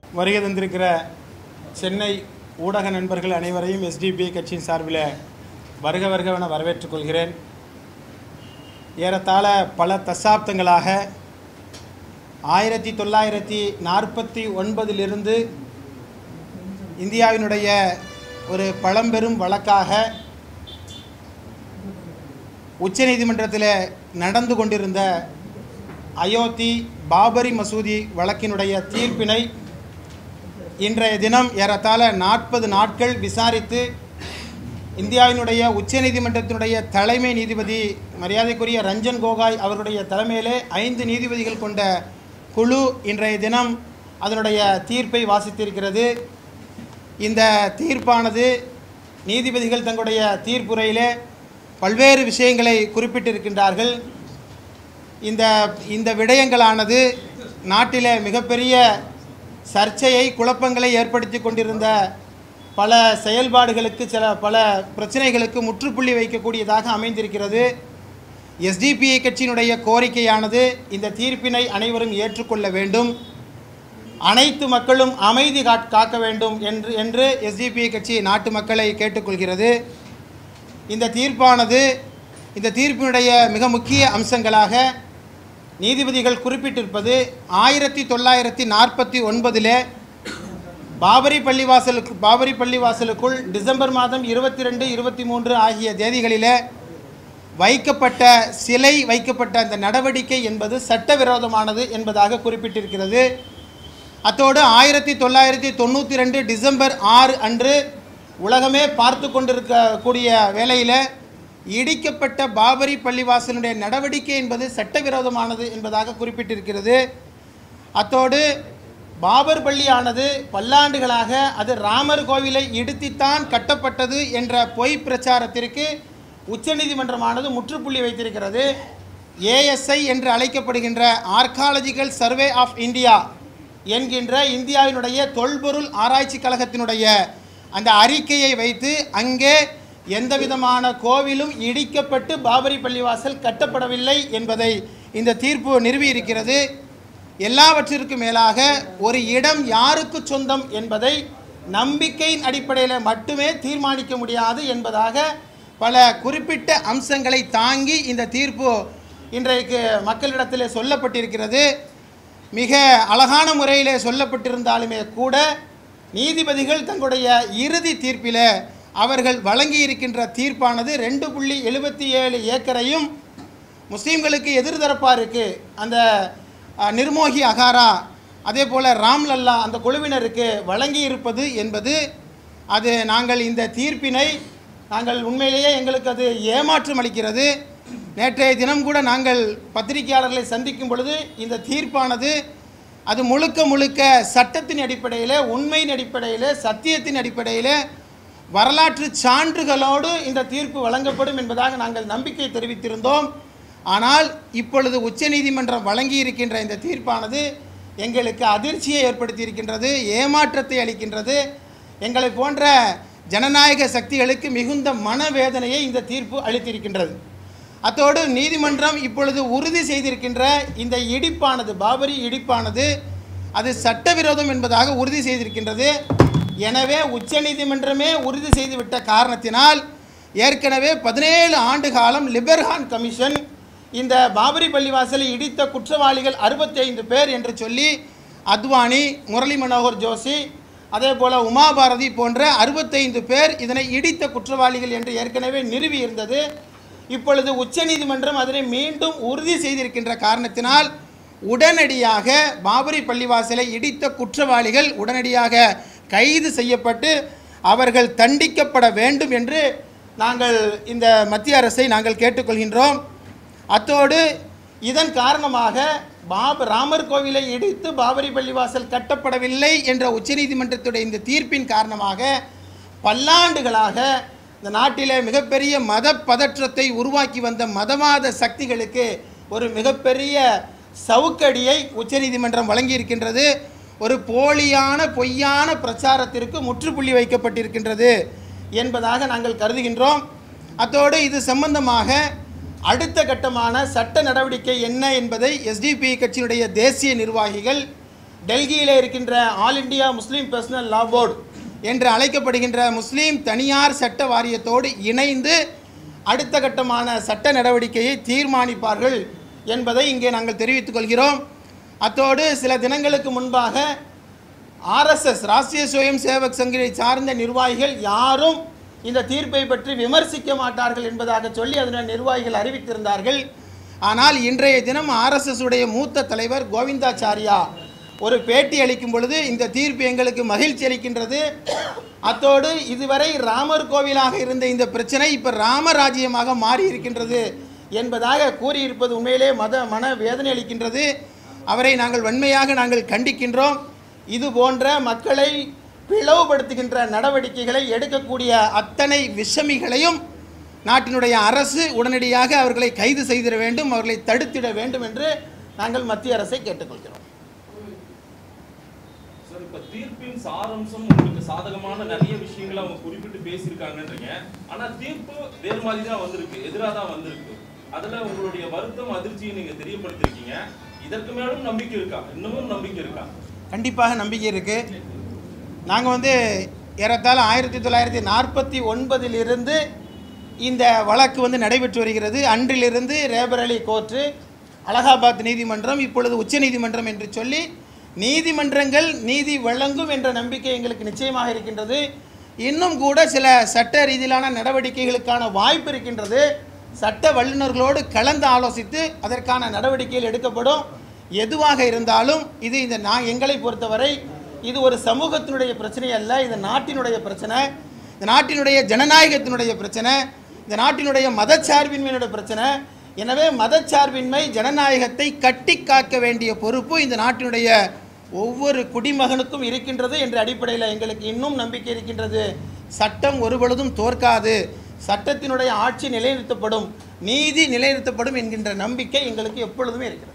வருகை தந்திருக்கிற சென்னை ஊடக நண்பர்கள் அனைவரையும் எஸ்டிபிஐ கட்சியின் சார்பில் வருக வருகவென வரவேற்றுக் கொள்கிறேன். ஏறத்தாழ பல தசாப்தங்களாக 1949 இந்தியாவினுடைய ஒரு பழம்பெரும் வழக்காக உச்சநீதிமன்றத்தில் நடந்து கொண்டிருந்த அயோத்தி பாபரி மசூதி வழக்கினுடைய தீர்ப்பினை இன்றைய தினம் ஏறத்தாழ 40 நாட்கள் விசாரித்து இந்தியாவினுடைய உச்சநீதிமன்றத்தினுடைய தலைமை நீதிபதி மரியாதைக்குரிய ரஞ்சன் கோகாய் அவருடைய தலைமையிலே 5 நீதிபதிகள் கொண்ட குழு இன்றைய தினம் அதனுடைய தீர்ப்பை வாசித்திருக்கிறது. இந்த தீர்ப்பானது நீதிபதிகள் தங்களுடைய தீர்ப்புரையிலே பல்வேறு விஷயங்களை குறிப்பிட்டிருக்கின்றார்கள். இந்த விடயங்களானது நாட்டிலே மிகப்பெரிய சர்ச்சையை குழப்பங்களை ஏற்படுத்தி கொண்டிருந்த பல செயல்பாடுகளுக்கு பல பிரச்சனைகளுக்கு முற்றுப்புள்ளி வைக்கக்கூடியதாக அமைந்திருக்கிறது. எஸ்டிபிஐ கட்சியினுடைய கோரிக்கையானது இந்த தீர்ப்பினை அனைவரும் ஏற்றுக்கொள்ள வேண்டும், அனைத்து மக்களும் அமைதி காக்க வேண்டும் என்று எஸ்டிபிஐ கட்சி நாட்டு மக்களை கேட்டுக்கொள்கிறது. இந்த தீர்ப்பினுடைய மிக முக்கிய அம்சங்களாக நீதிபதிகள் குறிப்பிட்டிருப்பது 1949 பாபரி பள்ளிவாசலுக்குள் டிசம்பர் மாதம் 22, 23 ஆகிய தேதிகளில் சிலை வைக்கப்பட்ட அந்த நடவடிக்கை என்பது சட்டவிரோதமானது என்பதாக குறிப்பிட்டிருக்கிறது. அத்தோடு 1992 டிசம்பர் 6 அன்று உலகமே பார்த்து கொண்டிருக்கக்கூடிய வேளையில் இடிக்கப்பட்ட பாபரி பள்ளிவாசலுடைய நடவடிக்கை என்பது சட்டவிரோதமானது என்பதாக குறிப்பிட்டிருக்கிறது. அத்தோடு பாபர் பள்ளியானது பல்லாண்டுகளாக அது ராமர் கோவிலை இடித்துத்தான் கட்டப்பட்டது என்ற பொய் பிரச்சாரத்திற்கு உச்சநீதிமன்றமானது முற்றுப்புள்ளி வைத்திருக்கிறது. ஏஎஸ்ஐ என்று அழைக்கப்படுகின்ற ஆர்காலஜிக்கல் சர்வே ஆஃப் இந்தியா என்கின்ற இந்தியாவினுடைய தொல்பொருள் ஆராய்ச்சி கழகத்தினுடைய அந்த அறிக்கையை வைத்து அங்கே எந்தவிதமான கோவிலும் இடிக்கப்பட்டு பாபரி பள்ளிவாசல் கட்டப்படவில்லை என்பதை இந்த தீர்ப்பு நிறுவியிருக்கிறது. எல்லாவற்றிற்கும் மேலாக ஒரு இடம் யாருக்கு சொந்தம் என்பதை நம்பிக்கையின் அடிப்படையில் மட்டுமே தீர்மானிக்க முடியாது என்பதாக பல குறிப்பிட்ட அம்சங்களை தாங்கி இந்த தீர்ப்பு இன்றைக்கு மக்களிடத்தில் சொல்லப்பட்டிருக்கிறது. மிக அழகான முறையிலே சொல்லப்பட்டிருந்தாலுமே கூட நீதிபதிகள் தங்களுடைய இறுதி தீர்ப்பில் அவர்கள் வழங்கியிருக்கின்ற தீர்ப்பானது 2.77 ஏக்கரையும் முஸ்லீம்களுக்கு எதிர்தரப்பாருக்கு அந்த நிர்மோகி அகாரா அதே போல் ராம்லல்லா அந்த குழுவினருக்கு வழங்கியிருப்பது என்பது அது நாங்கள் இந்த தீர்ப்பினை உண்மையிலேயே எங்களுக்கு அது ஏமாற்றம் அளிக்கிறது. நேற்றைய தினம் கூட நாங்கள் பத்திரிகையாளர்களை சந்திக்கும் பொழுது இந்த தீர்ப்பானது அது முழுக்க சட்டத்தின் அடிப்படையில், உண்மையின் அடிப்படையில், சத்தியத்தின் அடிப்படையில், வரலாற்று சான்றுகளோடு இந்த தீர்ப்பு வழங்கப்படும் என்பதாக நாங்கள் நம்பிக்கை தெரிவித்திருந்தோம். ஆனால் இப்பொழுது உச்சநீதிமன்றம் வழங்கியிருக்கின்ற இந்த தீர்ப்பானது எங்களுக்கு அதிர்ச்சியை ஏற்படுத்தியிருக்கின்றது, ஏமாற்றத்தை அளிக்கின்றது. எங்களை போன்ற ஜனநாயக சக்திகளுக்கு மிகுந்த மனவேதனையை இந்த தீர்ப்பு அளித்திருக்கின்றது. அத்தோடு நீதிமன்றம் இப்பொழுது உறுதி செய்திருக்கின்ற இந்த இடிப்பானது, பாபரி இடிப்பானது அது சட்டவிரோதம் என்பதாக உறுதி செய்திருக்கின்றது. எனவே உச்சநீதிமன்றமே உறுதி செய்துவிட்ட காரணத்தினால் ஏற்கனவே 17 ஆண்டு காலம் லிபர்ஹான் கமிஷன் இந்த பாபரி பள்ளிவாசலை இடித்த குற்றவாளிகள் 65 பேர் என்று சொல்லி அத்வானி, முரளி மனோகர் ஜோஷி, அதே போல் உமாபாரதி போன்ற 65 பேர் இதனை இடித்த குற்றவாளிகள் என்று ஏற்கனவே நிறுவி இருந்தது. இப்பொழுது உச்சநீதிமன்றம் அதனை மீண்டும் உறுதி செய்திருக்கின்ற காரணத்தினால் உடனடியாக பாபரி பள்ளிவாசலை இடித்த குற்றவாளிகள் உடனடியாக கைது செய்யப்பட்டு அவர்கள் தண்டிக்கப்பட வேண்டும் என்று நாங்கள் இந்த மத்திய அரசை நாங்கள் கேட்டுக்கொள்கின்றோம். அத்தோடு இதன் காரணமாக ராமர் கோவிலை இடித்து பாபரி பள்ளிவாசல் கட்டப்படவில்லை என்ற உச்சநீதிமன்றத்துடைய இந்த தீர்ப்பின் காரணமாக பல்லாண்டுகளாக இந்த நாட்டிலே மிகப்பெரிய மத பதற்றத்தை உருவாக்கி வந்த மதவாத சக்திகளுக்கு ஒரு மிகப்பெரிய சவுக்கடியை உச்சநீதிமன்றம் வழங்கியிருக்கின்றது. ஒரு பொய்யான பிரச்சாரத்திற்கு முற்றுப்புள்ளி வைக்கப்பட்டிருக்கின்றது என்பதாக நாங்கள் கருதுகின்றோம். அத்தோடு இது சம்பந்தமாக அடுத்த கட்டமான சட்ட நடவடிக்கை என்ன என்பதை எஸ்டிபிஐ கட்சியினுடைய தேசிய நிர்வாகிகள் டெல்லியில் இருக்கின்ற all India Muslim personal law board என்று அழைக்கப்படுகின்ற முஸ்லீம் தனியார் சட்ட வாரியத்தோடு இணைந்து அடுத்த கட்டமான சட்ட நடவடிக்கையை தீர்மானிப்பார்கள் என்பதை இங்கே நாங்கள் தெரிவித்துக் கொள்கிறோம். அத்தோடு சில தினங்களுக்கு முன்பாக ஆர்எஸ்எஸ் ராஷ்டிரிய சுயம் சேவக் சங்கத்தை சார்ந்த நிர்வாகிகள் யாரும் இந்த தீர்ப்பை பற்றி விமர்சிக்க மாட்டார்கள் என்பதாக சொல்லி அதனுடைய நிர்வாகிகள் அறிவித்திருந்தார்கள். ஆனால் இன்றைய தினம் ஆர்எஸ்எஸ் உடைய மூத்த தலைவர் கோவிந்தாச்சாரியா ஒரு பேட்டி அளிக்கும் பொழுது இந்த தீர்ப்பு எங்களுக்கு மகிழ்ச்சி அளிக்கின்றது, அத்தோடு இதுவரை ராமர் கோவிலாக இருந்த இந்த பிரச்சனை இப்போ ராமராஜ்யமாக மாறி இருக்கின்றது என்பதாக கூறியிருப்பது உண்மையிலே மன வேதனை அளிக்கின்றது. அவரை நாங்கள் வன்மையாக நாங்கள் கண்டிக்கின்றோம். இது போன்ற மக்களை பிளவுபடுத்துகின்ற நடவடிக்கைகளை எடுக்கக்கூடிய அத்தனை விஷமிகளையும் நாட்டினுடைய அரசு உடனடியாக அவர்களை கைது செய்திட வேண்டும், அவர்களை தடுத்திட வேண்டும் என்று நாங்கள் மத்திய அரசை கேட்டுக்கொள்கிறோம். சார், இப்ப தீர்ப்பின் சாரம்சம் உங்களுக்கு சாதகமான நிறைய விஷயங்களை அவங்க குறிப்பிட்டு பேசியிருக்காங்கன்றீங்க. ஆனா தீர்ப்பு வேறு மாதிரி தான் வந்திருக்கு, எதிராக தான் வந்திருக்கு. அதுல உங்களுடைய வருத்தம் அதிர்ச்சியை நீங்க தெரியப்படுத்திருக்கீங்க. இதற்கு மேலும் நம்பிக்கை இருக்கா? இன்னமும் நம்பிக்கை இருக்கா? கண்டிப்பாக நம்பிக்கை இருக்குது. நாங்கள் ஏறத்தாழ 1949 இந்த வழக்கு நடைபெற்று வருகிறது. அன்றிலிருந்து ரேபரேலி கோர்ட்டு, அலகாபாத் நீதிமன்றம், இப்பொழுது உச்ச நீதிமன்றம் என்று சொல்லி நீதிமன்றங்கள் நீதி வழங்கும் என்ற நம்பிக்கை எங்களுக்கு நிச்சயமாக இருக்கின்றது. இன்னும் கூட சில சட்ட ரீதியிலான நடவடிக்கைகளுக்கான வாய்ப்பு இருக்கின்றது. சட்ட வல்லுநர்களோடு கலந்து ஆலோசித்து அதற்கான நடவடிக்கைகள் எடுக்கப்படும். எதுவாக இருந்தாலும் இது எங்களை பொறுத்தவரை இது ஒரு சமூகத்தினுடைய பிரச்சனை அல்ல, இது நாட்டினுடைய பிரச்சனை, இந்த நாட்டினுடைய ஜனநாயகத்தினுடைய பிரச்சனை, இந்த நாட்டினுடைய மதச்சார்பின்மையினுடைய பிரச்சனை. எனவே மதச்சார்பின்மை ஜனநாயகத்தை கட்டி காக்க வேண்டிய பொறுப்பு இந்த நாட்டினுடைய ஒவ்வொரு குடிமகனுக்கும் இருக்கின்றது என்ற அடிப்படையில் எங்களுக்கு இன்னும் நம்பிக்கை இருக்கின்றது. சட்டம் ஒருபொழுதும் தோற்காது, சட்டத்தினுடைய ஆட்சி நிலைநிறுத்தப்படும், நீதி நிலைநிறுத்தப்படும் என்கின்ற நம்பிக்கை எங்களுக்கு எப்பொழுதுமே இருக்கிறது.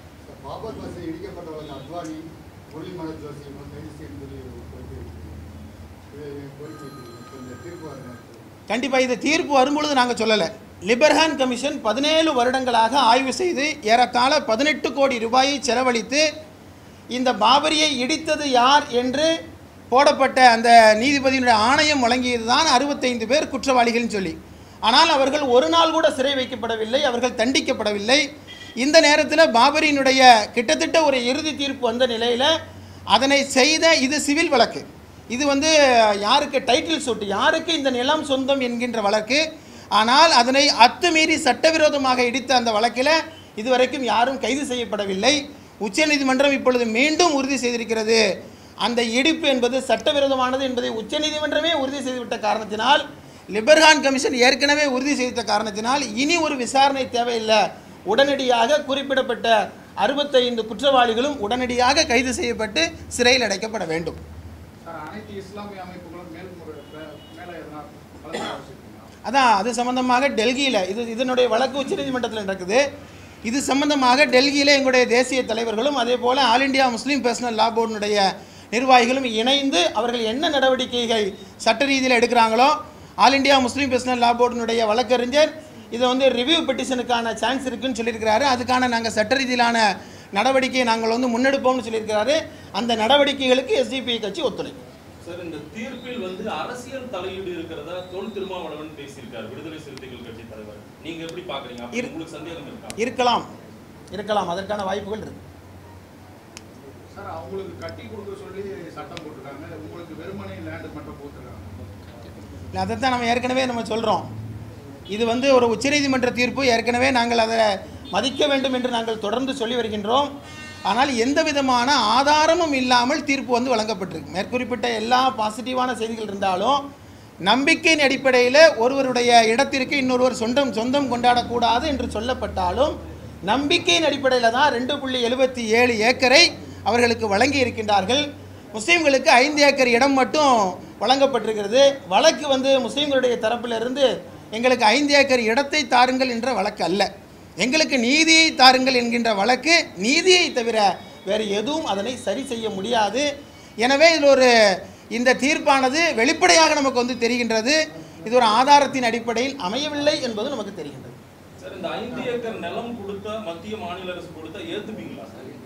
கண்டிப்பாக இந்த தீர்ப்பு வரும்பொழுது நாங்கள் சொல்லலை. லிபர்ஹான் கமிஷன் 17 வருடங்களாக ஆய்வு செய்து ஏறத்தாழ 18 கோடி ரூபாயை செலவழித்து இந்த பாபரியை இடித்தது யார் என்று போடப்பட்ட அந்த நீதிபதியினுடைய ஆணையம் வழங்கியது தான் 65 பேர் குற்றவாளிகள்னு சொல்லி. ஆனால் அவர்கள் ஒரு நாள் கூட சிறை வைக்கப்படவில்லை, அவர்கள் தண்டிக்கப்படவில்லை. இந்த நேரத்தில் பாபரியினுடைய கிட்டத்தட்ட ஒரு இறுதி தீர்ப்பு வந்த நிலையில் அதனை செய்த இது சிவில் வழக்கு, இது யாருக்கு டைட்டில் சூட்டு, யாருக்கு இந்த நிலம் சொந்தம் என்கின்ற வழக்கு. ஆனால் அதனை அத்துமீறி சட்டவிரோதமாக இடித்த அந்த வழக்கில் இதுவரைக்கும் யாரும் கைது செய்யப்படவில்லை. உச்சநீதிமன்றம் இப்பொழுது மீண்டும் உறுதி செய்திருக்கிறது, அந்த இடிப்பு என்பது சட்டவிரோதமானது என்பதை உச்சநீதிமன்றமே உறுதி செய்துவிட்ட காரணத்தினால், லிபர்ஹான் கமிஷன் ஏற்கனவே உறுதி செய்த காரணத்தினால் இனி ஒரு விசாரணை தேவையில்லை. உடனடியாக குறிப்பிடப்பட்ட 65 குற்றவாளிகளும் உடனடியாக கைது செய்யப்பட்டு சிறையில் அடைக்கப்பட வேண்டும். அதான் அது சம்பந்தமாக டெல்லியில் இதனுடைய வழக்கு உச்சநீதிமன்றத்தில் நடக்குது. இது சம்பந்தமாக டெல்லியில் எங்களுடைய தேசிய தலைவர்களும் அதே போல் all India Muslim personal law போர்டினுடைய நிர்வாகிகளும் இணைந்து அவர்கள் என்ன நடவடிக்கைகள் சட்ட ரீதியில் எடுக்கிறாங்களோ, all India Muslim personal law போர்டினுடைய வழக்கறிஞர் இதை ரிவ்யூ பெட்டிஷனுக்கான சான்ஸ் இருக்குன்னு சொல்லியிருக்கிறாரு. அதுக்கான நாங்கள் சட்ட ரீதியிலான நடவடிக்கையை நாங்கள் முன்னெடுப்போம்னு சொல்லியிருக்கிறாரு. அந்த நடவடிக்கைகளுக்கு எஸ்டிபிஐ கட்சி ஒத்துழைக்கும். சார், இந்த தீர்ப்பில் அரசியல் தலையீடு இருக்கிறதா தொல் திருமாவளவன் பேசியிருக்கார், விடுதலை சிறுத்தைகள் கட்சி தலைவர். நீங்க எப்படி பாக்குறீங்க? உங்களுக்கு சந்தேகம் இருக்கா? இருக்கலாம், அதற்கான வாய்ப்புகள் இருக்கு. சார், அவங்களுக்கு கட்டி கொடுக்க சொல்லி சட்டம் போட்டுருக்காங்க, உங்களுக்கு வெறுமனே லேண்ட் மட்டும் போட்டுருக்காங்க. அதைத்தான் நம்ம ஏற்கனவே சொல்கிறோம். இது ஒரு உச்சநீதிமன்ற தீர்ப்பு, ஏற்கனவே நாங்கள் அதை மதிக்க வேண்டும் என்று நாங்கள் தொடர்ந்து சொல்லி வருகின்றோம். ஆனால் எந்த விதமான ஆதாரமும் இல்லாமல் தீர்ப்பு வழங்கப்பட்டிருக்கு. மேற்குறிப்பிட்ட எல்லா பாசிட்டிவான செய்திகள் இருந்தாலும் நம்பிக்கையின் அடிப்படையில் ஒருவருடைய இடத்திற்கு இன்னொருவர் சொந்தம் கொண்டாடக்கூடாது என்று சொல்லப்பட்டாலும் நம்பிக்கையின் அடிப்படையில் தான் 2.77 ஏக்கரை அவர்களுக்கு வழங்கி இருக்கின்றார்கள். முஸ்லீம்களுக்கு 5 ஏக்கர் இடம் மட்டும் வழங்கப்பட்டிருக்கிறது. வழக்கு முஸ்லீம்களுடைய தரப்பிலிருந்து எங்களுக்கு 5 ஏக்கர் இடத்தை தாருங்கள் என்ற வழக்கு அல்ல, எங்களுக்கு நீதியை தாருங்கள் என்கின்ற வழக்கு. நீதியை தவிர வேறு எதுவும் அதனை சரி செய்ய முடியாது. எனவே இதில் இந்த தீர்ப்பானது வெளிப்படையாக நமக்கு தெரிகின்றது, இது ஒரு ஆதாரத்தின் அடிப்படையில் அமையவில்லை என்பது நமக்கு தெரிகின்றது. சார், இந்த 5 ஏக்கர் நிலம் கொடுத்த மத்திய மாநில அரசு கொடுத்த ஏத்துப்பீங்களா?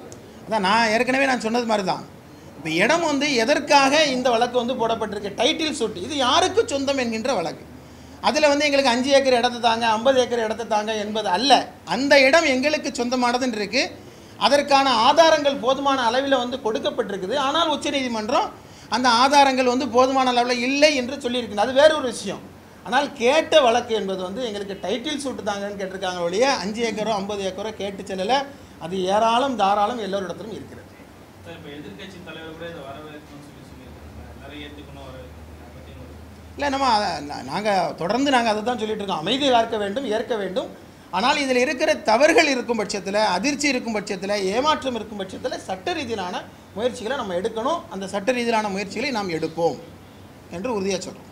அதான் நான் ஏற்கனவே சொன்னது மாதிரி தான். இப்போ இடம் வந்து எதற்காக இந்த வழக்கு வந்து போடப்பட்டிருக்கு, டைட்டில் சூட், இது யாருக்கு சொந்தம் என்கின்ற வழக்கு. அதில் வந்து எங்களுக்கு 5 ஏக்கர் இடத்த தாங்க, 50 ஏக்கர் இடத்த தாங்க என்பது அல்ல. அந்த இடம் எங்களுக்கு சொந்தமானதுன்னு இருக்குது. அதற்கான ஆதாரங்கள் போதுமான அளவில் வந்து கொடுக்கப்பட்டிருக்குது. ஆனால் உச்சநீதிமன்றம் அந்த ஆதாரங்கள் வந்து போதுமான அளவில் இல்லை என்று சொல்லியிருக்குது. அது வேற ஒரு விஷயம். ஆனால் கேட்ட வழக்கு என்பது வந்து எங்களுக்கு டைட்டில் சூட்டு தாங்கன்னு கேட்டிருக்காங்க ஒழிய 5 ஏக்கரோ 50 ஏக்கரோ கேட்டு செல்லலை. அது ஏராளம் தாராளம் எல்லோரிடத்திலும் இருக்கிறது. இப்போ எதிர்கட்சி தலைவர் கூட இதை வரவேற்கணும்னு சொல்லியிருக்காங்க, நிறைய ஏற்றுக்கணும் வரவேற்கணும். இல்லை, நாங்கள் தொடர்ந்து அதை தான் சொல்லிட்டு இருக்கோம். அமைதியை ஏற்க வேண்டும், ஏற்க வேண்டும். ஆனால் இதில் இருக்கிற தவறுகள் இருக்கும் பட்சத்தில், அதிர்ச்சி இருக்கும் பட்சத்தில், ஏமாற்றம் இருக்கும் பட்சத்தில் சட்ட ரீதியிலான முயற்சிகளை நம்ம எடுக்கணும். அந்த சட்ட ரீதியிலான முயற்சிகளை நாம் எடுப்போம் என்று உறுதியாக சொல்கிறோம்.